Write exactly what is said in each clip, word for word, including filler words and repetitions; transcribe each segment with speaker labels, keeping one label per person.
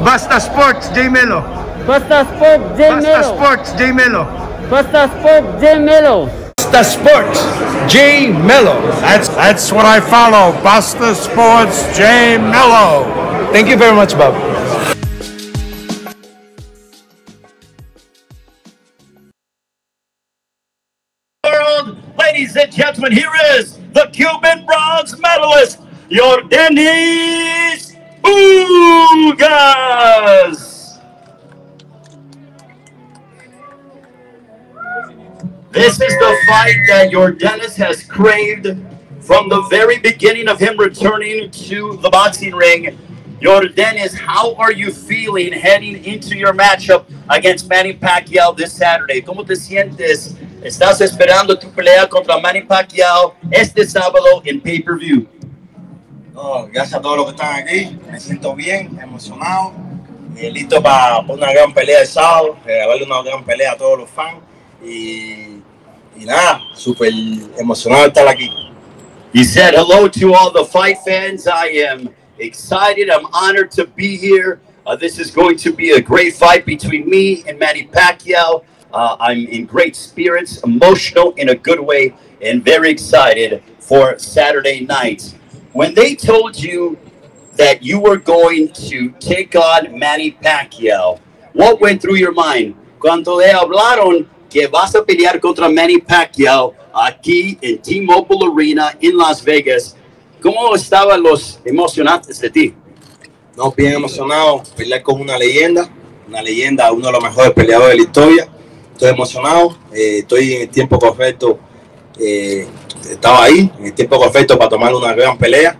Speaker 1: Basta Sports, J Melo.
Speaker 2: Basta Sports, J Melo.
Speaker 1: Basta Sports, J Melo.
Speaker 2: Basta Sports, J Melo.
Speaker 1: Basta Sports, J Melo.
Speaker 3: That's that's what I follow. Basta Sports, J Melo.
Speaker 1: Thank you very much, Bob.
Speaker 4: World, ladies and gentlemen, here is the Cuban bronze medalist, Yordenis Ugas. This is the fight that Yordenis has craved from the very beginning of him returning to the boxing ring. Yordenis, how are you feeling heading into your matchup against Manny Pacquiao this Saturday? ¿Cómo te sientes? ¿Estás esperando tu pelea contra Manny Pacquiao este sábado en pay-per-view?
Speaker 5: Oh, gracias a todos los que están aquí. Me siento bien, emocionado, y listo para una gran pelea el sábado, regalarle una gran pelea a todos los fans. Y, y nada, súper emocionado de estar aquí.
Speaker 4: He said hello to all the fight fans. I am excited. I'm honored to be here. Uh, this is going to be a great fight between me and Manny Pacquiao. Uh, I'm in great spirits, emotional in a good way, and very excited for Saturday night. When they told you that you were going to take on Manny Pacquiao, what went through your mind? Cuando le hablaron que vas a pelear contra Manny Pacquiao aquí en T-Mobile Arena en Las Vegas, ¿cómo estaban los emocionantes de ti?
Speaker 5: No, bien emocionado, pelear con una leyenda, una leyenda, uno de los mejores peleadores de la historia. Estoy emocionado, eh, estoy en el tiempo perfecto, eh, estaba ahí, en el tiempo perfecto para tomar una gran pelea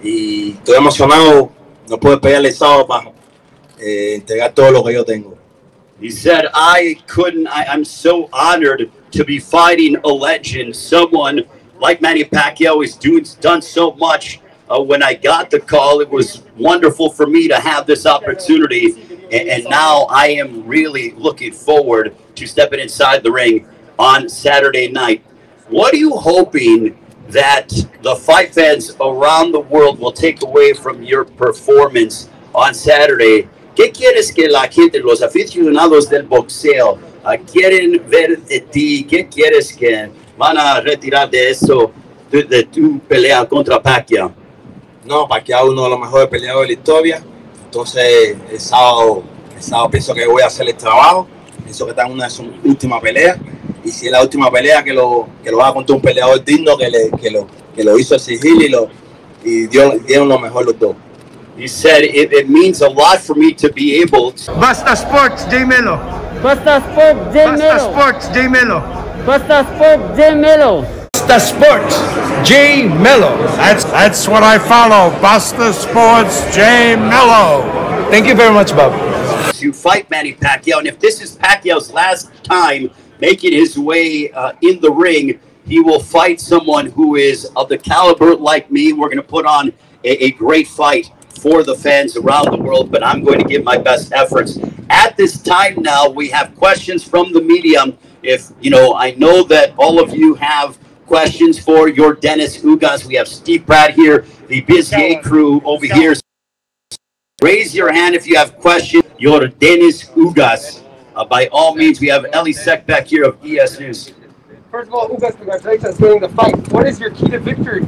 Speaker 5: y estoy emocionado, no puedo pelear el sábado para eh, entregar todo lo que yo tengo.
Speaker 4: He said, I couldn't, I, I'm so honored to be fighting a legend, someone like Manny Pacquiao is doing, done so much. Uh, when I got the call, it was wonderful for me to have this opportunity. And, and now I am really looking forward to stepping inside the ring on Saturday night. What are you hoping that the fight fans around the world will take away from your performance on Saturday? ¿Qué quieres que la gente, los aficionados del boxeo, uh, quieren ver de ti? ¿Qué quieres que van a retirar de eso, de, de tu pelea contra Pacquiao?
Speaker 5: No, Pacquiao es uno de los mejores peleadores de la historia. Entonces, el sábado, el sábado pienso que voy a hacer el trabajo. Pienso que está en una de sus últimas peleas. Y si es la última pelea, que lo, que lo va a contar un peleador digno que, le, que, lo, que lo hizo exigir y, lo, y dio, dieron lo mejor los dos.
Speaker 4: He said it, it means a lot for me to be able to.
Speaker 1: Basta Sports, J Melo.
Speaker 2: Basta Sports, J Melo.
Speaker 1: Basta Sports, J Melo.
Speaker 2: Basta Sports, J Melo.
Speaker 1: Basta Sports, J Melo.
Speaker 3: That's that's what I follow. Basta Sports, J Melo.
Speaker 1: Thank you very much, Bob.
Speaker 4: To fight Manny Pacquiao, and if this is Pacquiao's last time making his way uh, in the ring, he will fight someone who is of the caliber like me. We're going to put on a, a great fight for the fans around the world, but I'm going to give my best efforts. At this time now, we have questions from the media. If, you know, I know that all of you have questions for Yordenis Ugas. We have Steve Pratt here, the Bizgate crew over here. Raise your hand if you have questions. Yordenis Ugas. Uh, by all means, we have Ellie Sek back here of E S News.
Speaker 6: First of all, Ugas, congratulations on winning the fight. What is your key to victory?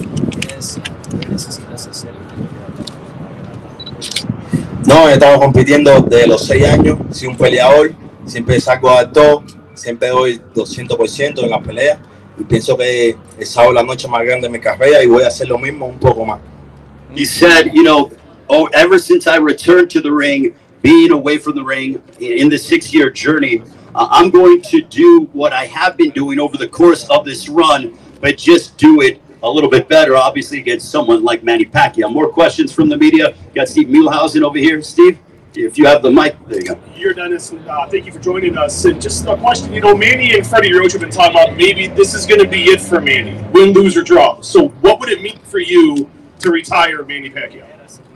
Speaker 5: No, he estado compitiendo desde los seis años, soy un peleador, siempre salgo a dar todo, siempre doy doscientos por ciento en las peleas y pienso que el sábado es la noche más grande de mi carrera y voy a hacer lo mismo, un poco más.
Speaker 4: He said, you know, oh, ever since I returned to the ring, being away from the ring in the six-year journey, uh, I'm going to do what I have been doing over the course of this run, but just do it a little bit better, obviously, against someone like Manny Pacquiao. More questions from the media. You got Steve Muehlhausen over here. Steve, if you have the mic, there you go.
Speaker 7: Yordenis, uh, thank you for joining us. And just a question, you know, Manny and Freddie Roach have been talking about maybe this is going to be it for Manny, win, lose, or draw. So what would it mean for you to retire Manny Pacquiao?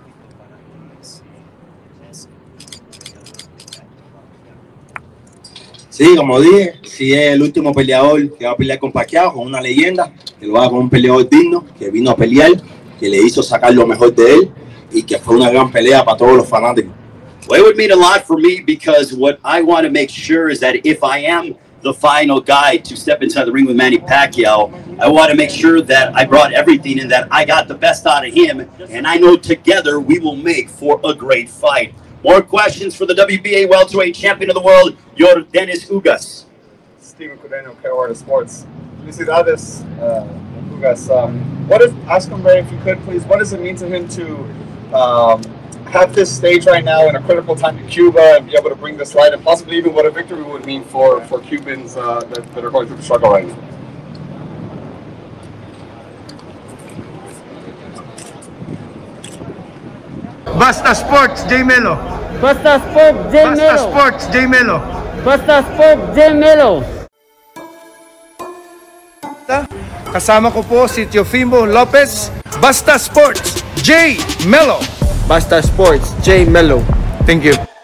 Speaker 5: Sí, como dije, si es el último peleador que va a pelear con Pacquiao, con una leyenda, que lo haga con un peleador digno, que vino a pelear, que le hizo sacar lo mejor de él y que fue una gran pelea para todos los fanáticos.
Speaker 4: Well, it would mean a lot for me because what I want to make sure is that if I am the final guy to step inside the ring with Manny Pacquiao, I want to make sure that I brought everything and that I got the best out of him, and I know together we will make for a great fight. More questions for the W B A welterweight champion of the world, Yordenis Ugas.
Speaker 8: Steven Cardeño, Carolina Sports. Felicidades, uh, Ugas. Um, what if, ask him, Ray, if you could, please, what does it mean to him to um, have this stage right now in a critical time in Cuba and be able to bring this light, and possibly even what a victory would mean for, for Cubans uh, that, that are going through the struggle right now?
Speaker 1: Basta Sports, J Melo.
Speaker 2: Basta Sports, J
Speaker 1: Basta
Speaker 2: Melo.
Speaker 1: Sports, J Melo.
Speaker 2: Basta Sports, J Melo.
Speaker 1: Kasama ko po si Teofimo Lopez. Basta Sports, J Melo.
Speaker 6: Basta Sports, J Melo.
Speaker 1: Thank you.